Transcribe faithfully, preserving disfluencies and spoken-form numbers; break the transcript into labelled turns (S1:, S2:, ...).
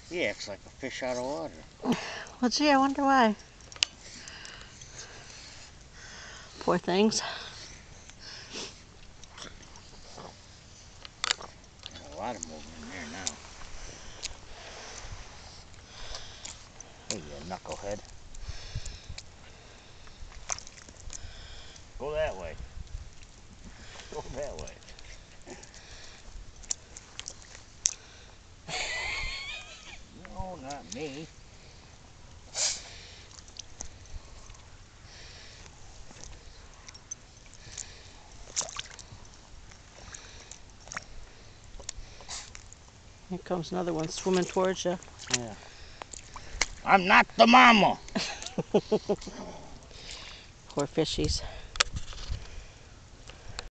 S1: He acts like a fish out of water.
S2: Well, gee, I wonder why. Poor things.
S1: There's a lot of movement in there now. Hey, you knucklehead. Go that way. Go that way. No, not me.
S2: Here comes another one swimming towards you.
S1: Yeah. I'm not the mama.
S2: Poor fishies.